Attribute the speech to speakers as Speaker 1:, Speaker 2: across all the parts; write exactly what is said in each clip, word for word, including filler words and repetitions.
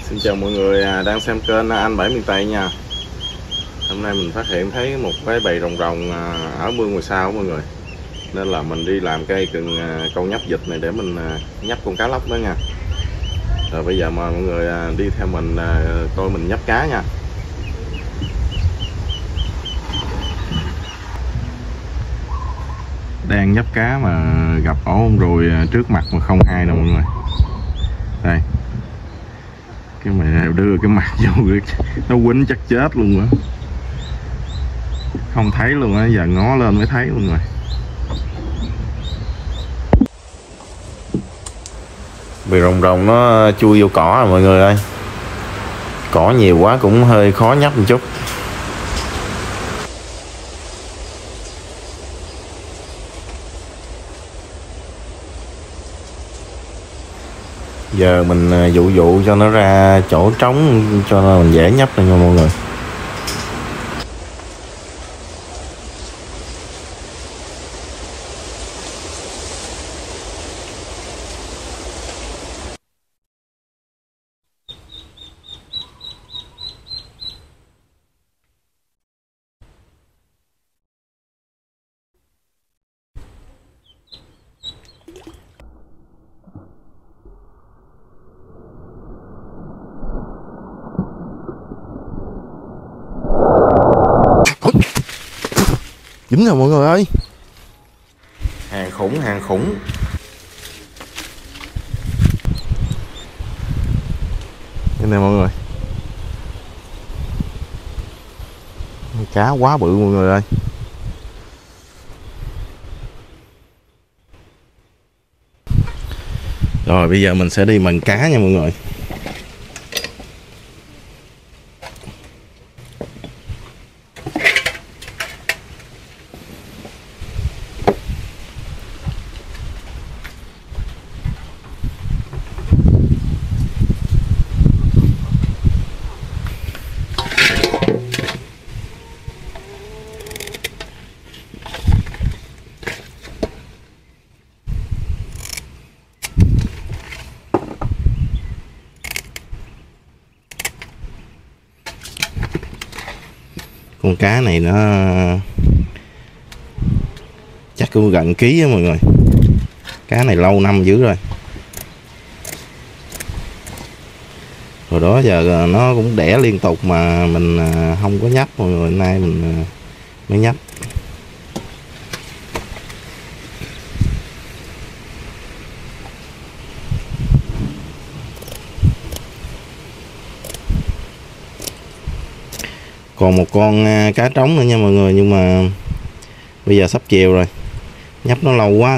Speaker 1: Xin chào mọi người đang xem kênh Anh Bảy Miền Tây nha. Hôm nay mình phát hiện thấy một cái bầy rồng rồng ở mương ngoài sau mọi người, nên là mình đi làm cây cần câu nhấp vịt này để mình nhấp con cá lóc đó nha. Rồi bây giờ mời mọi người đi theo mình coi mình nhấp cá nha. Đang nhấp cá mà gặp ổ con ruồi trước mặt mà không ai nè mọi người. Đây, cái mày đưa cái mặt vô nó quýnh chắc chết luôn á, không thấy luôn á, giờ ngó lên mới thấy luôn rồi. Bầy rồng rồng nó chui vô cỏ rồi mọi người ơi, cỏ nhiều quá cũng hơi khó nhấp một chút. Giờ mình dụ dụ cho nó ra chỗ trống cho nó mình dễ nhấp này nha mọi người. Dính rồi mọi người ơi, hàng khủng hàng khủng. Đây nè mọi người, cá quá bự mọi người ơi. Rồi bây giờ mình sẽ đi mần cá nha mọi người. Con cá này nó chắc cũng gần ký á mọi người. Cá này lâu năm dữ rồi. Hồi đó giờ nó cũng đẻ liên tục mà mình không có nhấp mọi người, nay mình mới nhấp. Còn một con cá trống nữa nha mọi người, nhưng mà bây giờ sắp chiều rồi, nhấp nó lâu quá.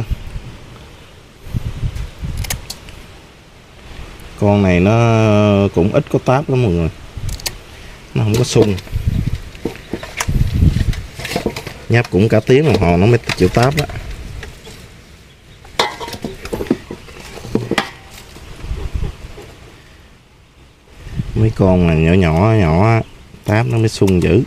Speaker 1: Con này nó cũng ít có táp lắm mọi người, nó không có sung, nhấp cũng cả tiếng đồng hồ nó mới chịu táp đó. Mấy con này nhỏ nhỏ nhỏ táp nó mới sung dữ.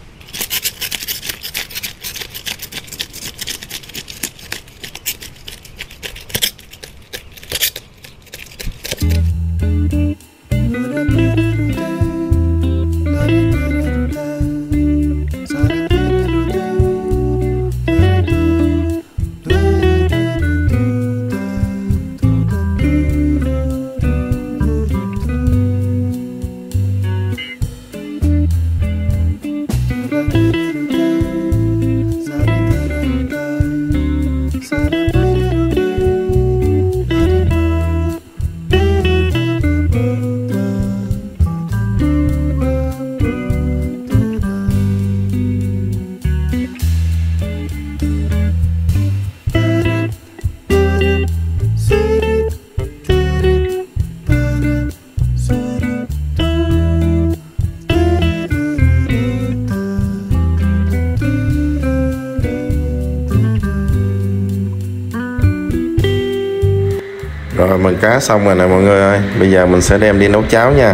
Speaker 1: Rồi mần cá xong rồi nè mọi người ơi, bây giờ mình sẽ đem đi nấu cháo nha.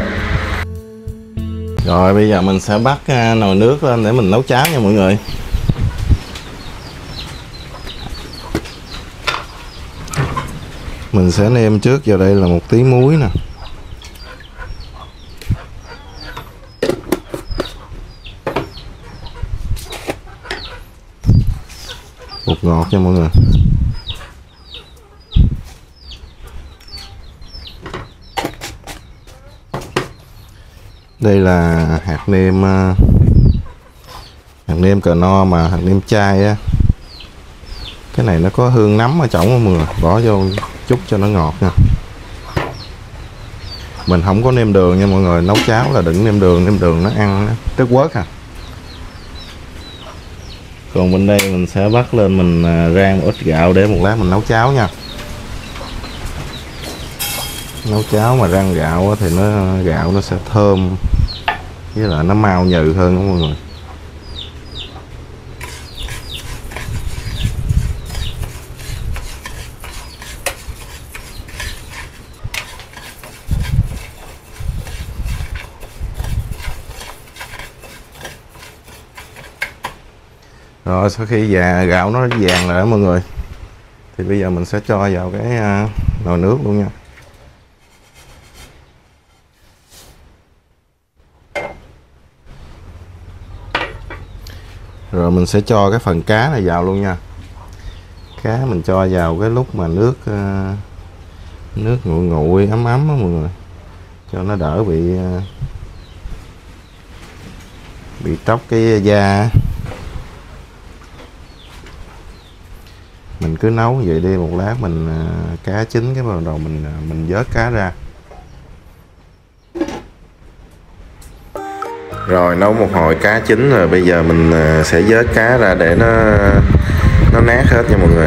Speaker 1: Rồi bây giờ mình sẽ bắt nồi nước lên để mình nấu cháo nha mọi người. Mình sẽ nêm trước vào đây là một tí muối nè, ngọt nha mọi người. Đây là hạt nêm hạt nêm cờ no mà hạt nêm chai á. Cái này nó có hương nấm ở trong mọi người, bỏ vô chút cho nó ngọt nha. Mình không có nêm đường nha mọi người, nấu cháo là đừng nêm đường, nêm đường nó ăn nó rất quớt à. Còn bên đây mình sẽ bắt lên mình rang một ít gạo để một lát mình nấu cháo nha. Nấu cháo mà rang gạo thì nó gạo nó sẽ thơm với lại nó mau nhừ hơn đó mọi người. Rồi sau khi già gạo nó vàng rồi đó mọi người, thì bây giờ mình sẽ cho vào cái nồi nước luôn nha. Rồi mình sẽ cho cái phần cá này vào luôn nha. Cá mình cho vào cái lúc mà nước nước nguội nguội ấm ấm đó mọi người, cho nó đỡ bị bị tróc cái da. Mình cứ nấu vậy đi, một lát mình cá chín cái bắt đầu mình mình vớt cá ra. Rồi nấu một hồi cá chín rồi, bây giờ mình sẽ vớt cá ra để nó nó nát hết nha mọi người.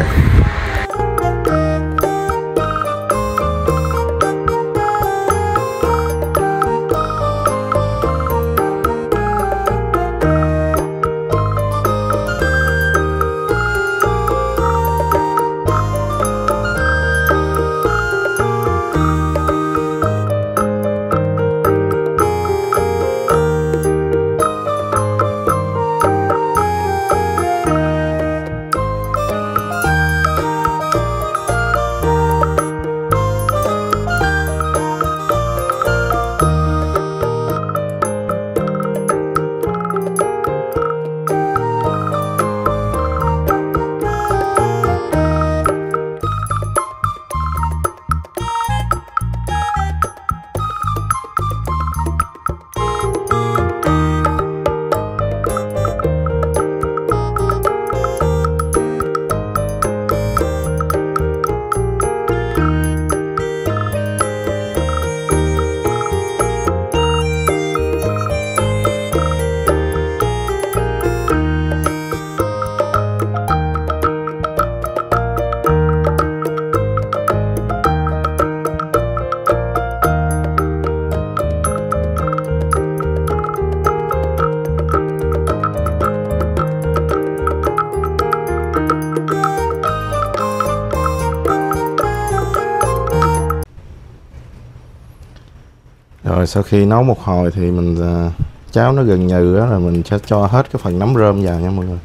Speaker 1: Rồi sau khi nấu một hồi thì mình cháo nó gần nhừ đó, là mình sẽ cho hết cái phần nấm rơm vào nha mọi người.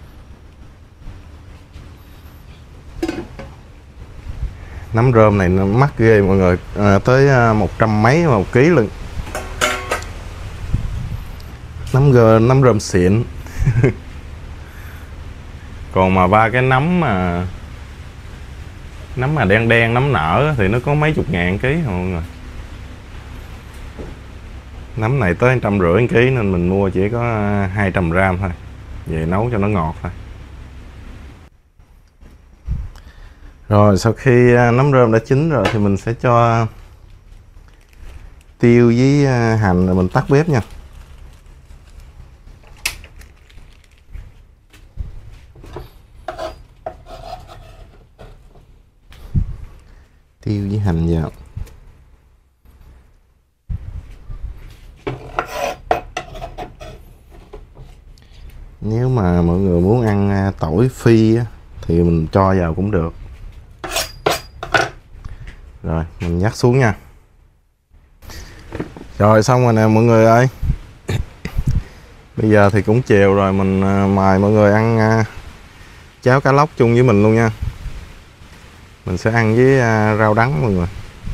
Speaker 1: Nấm rơm này nó mắc ghê mọi người, à, tới một trăm mấy một ký lần. Nấm rơm nấm rơm xịn. Còn mà ba cái nấm mà nấm mà đen đen nấm nở thì nó có mấy chục ngàn ký mọi người. Nấm này tới trăm rưỡi ký nên mình mua chỉ có hai trăm gram thôi, về nấu cho nó ngọt thôi. Rồi sau khi nấm rơm đã chín rồi thì mình sẽ cho tiêu với hành rồi mình tắt bếp nha. Tiêu với hành vào. Nếu mà mọi người muốn ăn tỏi phi á, thì mình cho vào cũng được. Rồi mình nhắc xuống nha. Rồi xong rồi nè mọi người ơi. Bây giờ thì cũng chiều rồi, mình mời mọi người ăn cháo cá lóc chung với mình luôn nha. Mình sẽ ăn với rau đắng mọi người.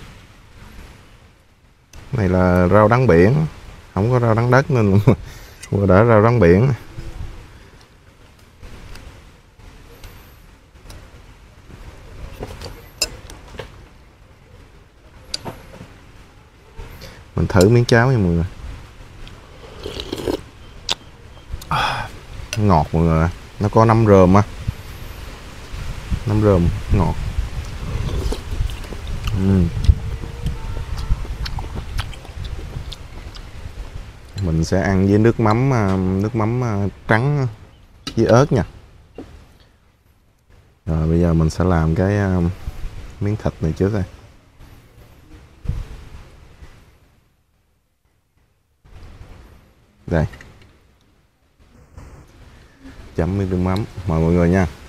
Speaker 1: Này là rau đắng biển, không có rau đắng đất nên mua đỡ rau đắng biển. Mình thử miếng cháo nha mọi người. Ngọt mọi người, nó có nấm rơm á, nấm rơm ngọt. uhm. Mình sẽ ăn với nước mắm nước mắm trắng với ớt nha. Rồi bây giờ mình sẽ làm cái miếng thịt này trước đây. Đây, chấm miếng nước mắm mời mọi người nha.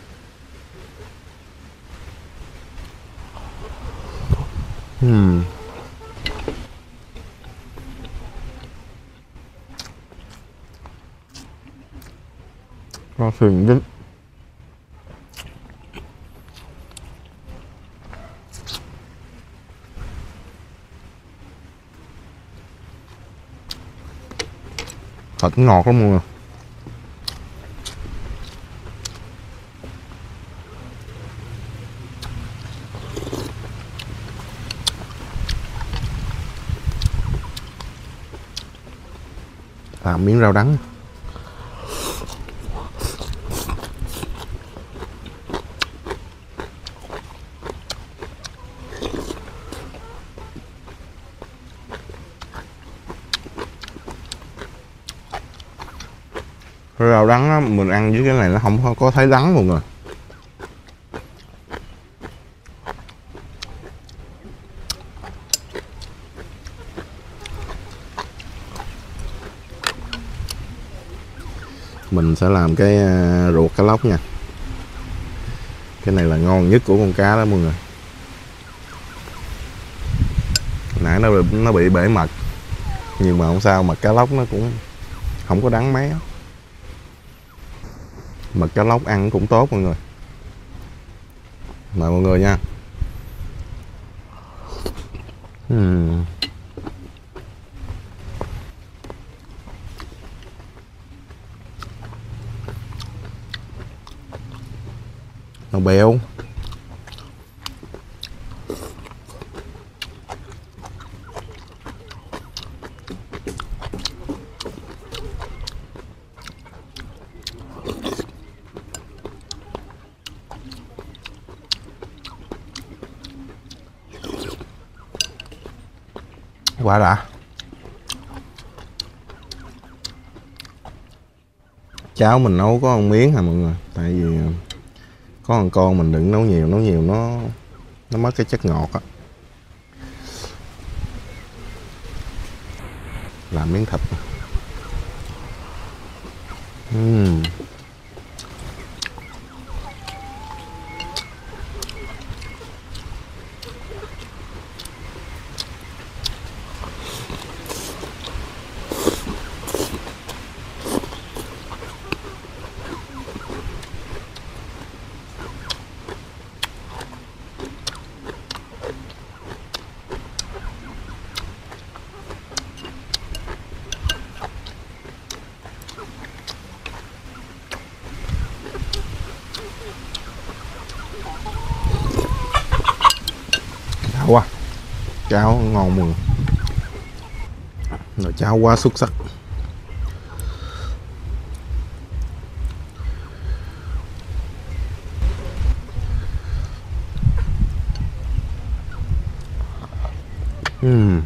Speaker 1: uhm. Rau sườn dính. Thịt ngọt lắm mọi người. Làm miếng rau đắng. Rau đắng á, mình ăn với cái này nó không có thấy đắng luôn rồi. Mình sẽ làm cái ruột cá lóc nha. Cái này là ngon nhất của con cá đó mọi người. Nãy nó bị, nó bị bể mật, nhưng mà không sao, mật cá lóc nó cũng không có đắng mấy. Mật cá lóc ăn cũng tốt mọi người. Mời mọi người nha. uhm. Nó béo. Quá đã. Cháo mình nấu có một miếng hả mọi người, tại vì có một con mình đừng nấu nhiều, nấu nhiều nó nó mất cái chất ngọt á. Làm miếng thịt. uhm. Quá, cháo ngon mừng. Nồi cháo quá xuất sắc. uhm.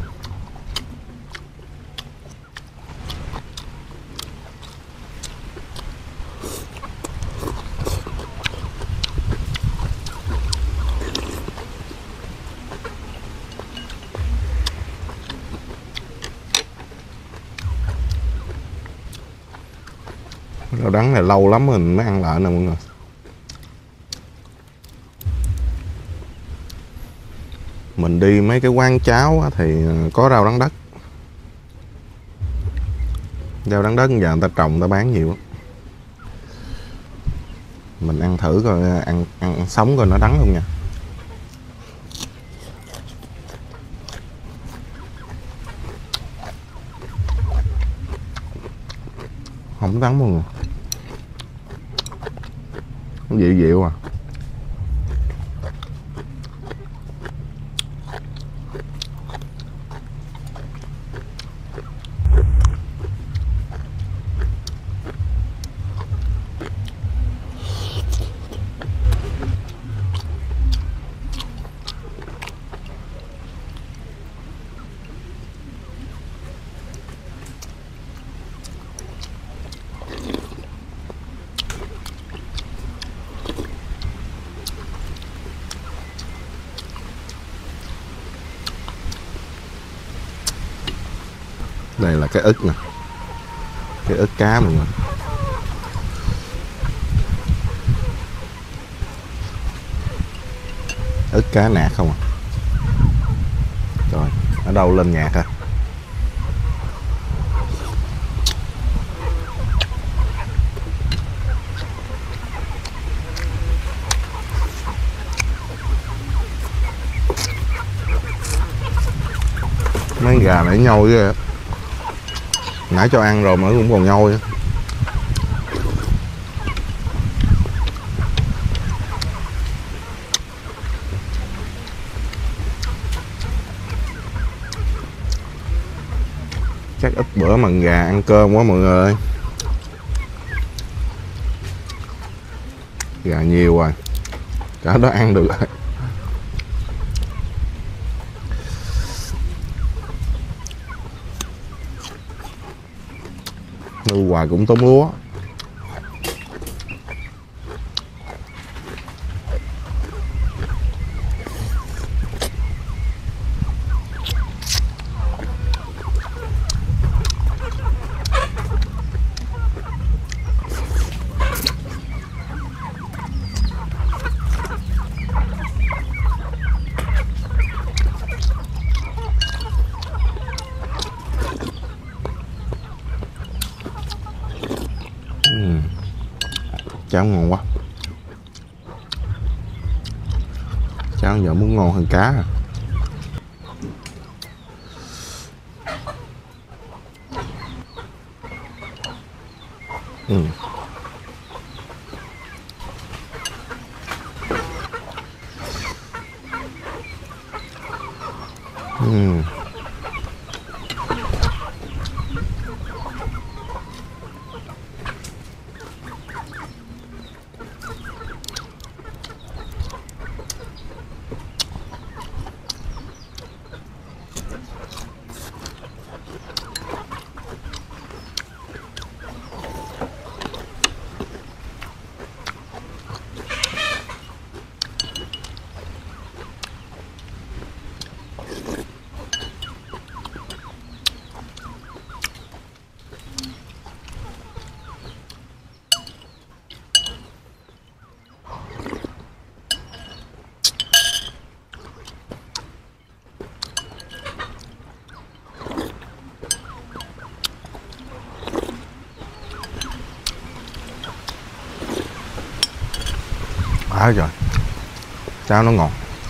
Speaker 1: Rau đắng này lâu lắm mình mới ăn lại nè mọi người. Mình đi mấy cái quán cháo thì có rau đắng đất. Rau đắng đất giờ người ta trồng, người ta bán nhiều. Mình ăn thử coi, ăn, ăn, ăn sống coi nó đắng không nha. Không đắng mọi người. Dịu dịu à. Đây là cái ức nè, cái ức cá mọi người. Ức cá nạc không à. Rồi, ở đâu lên nhạc à. Mấy gà nãy nhoi kìa. Nãy cho ăn rồi mà cũng còn nhoi. Chắc ít bữa mần gà ăn cơm quá mọi người ơi. Gà nhiều rồi, cả đó ăn được rồi. Nuôi hoài cũng tốn lúa. Cháo ngon quá. Cháo giờ muốn ngon hơn cá à. Ừ. Ừ. Quá rồi, cháo nó ngọt.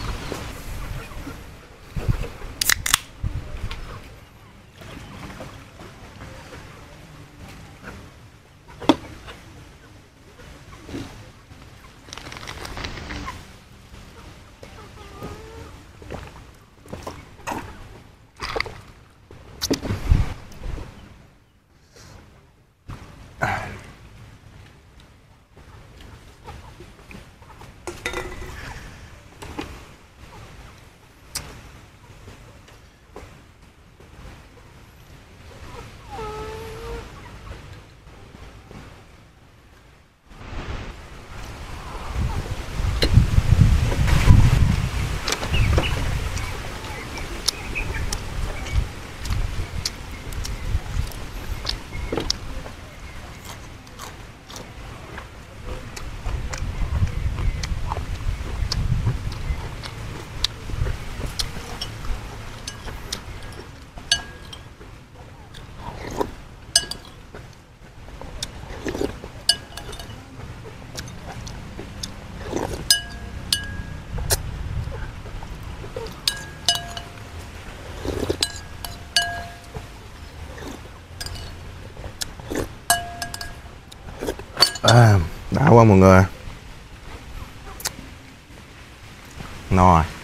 Speaker 1: À, đã quá mọi người. No rồi.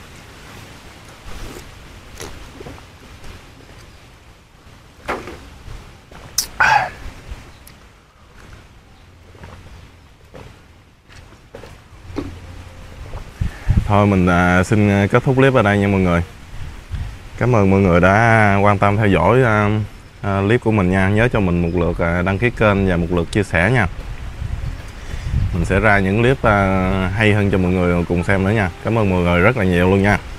Speaker 1: Thôi mình à, xin kết thúc clip ở đây nha mọi người. Cảm ơn mọi người đã quan tâm theo dõi à, à, clip của mình nha. Nhớ cho mình một lượt à, đăng ký kênh và một lượt chia sẻ nha. Mình sẽ ra những clip à, hay hơn cho mọi người cùng xem nữa nha. Cảm ơn mọi người rất là nhiều luôn nha.